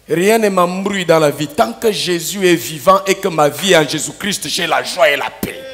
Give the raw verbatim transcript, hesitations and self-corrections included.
Rien ne m'embrouille dans la vie. Tant que Jésus est vivant et que ma vie est en Jésus-Christ, j'ai la joie et la paix.